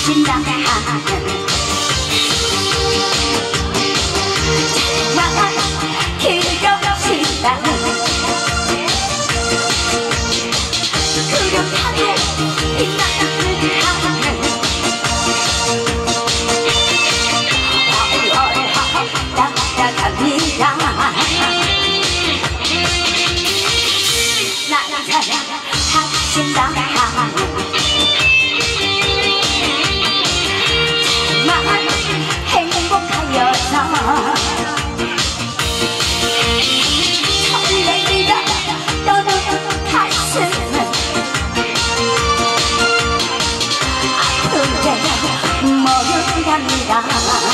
신나는 기억시다 그렇다고 빛나는 나갑니다 나는 하신다 설레이다 떠도는 가슴은 아픈데 모른답니다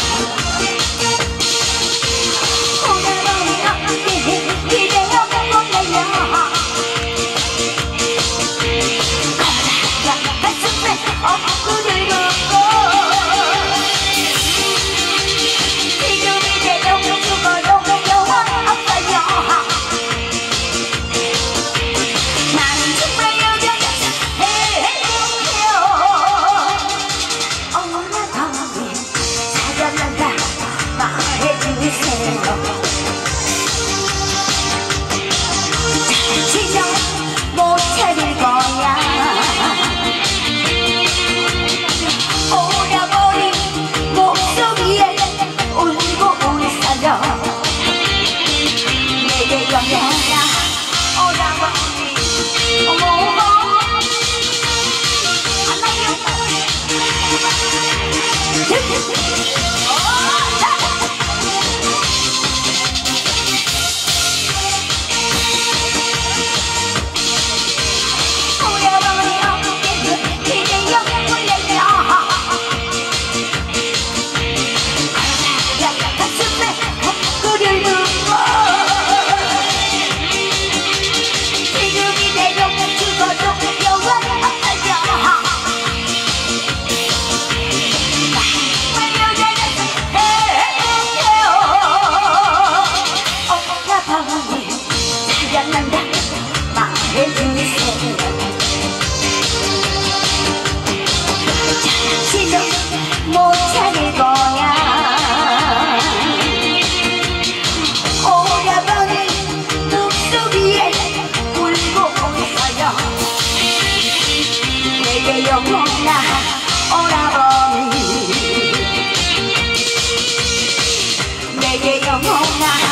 오늘은 어떻게 기대어 보내요 거라가 가슴에 엎구를 묻고 시정 못 차릴 거야 오라버니 목소리에 울고 있어요 내게 영원한 오라버니 어머어머 안나요 사랑한다 말해주세요 자신은 못 차릴 거야 오라버니 목소리에 울고 있어요 내게 영원한 오라버니 내게 영원한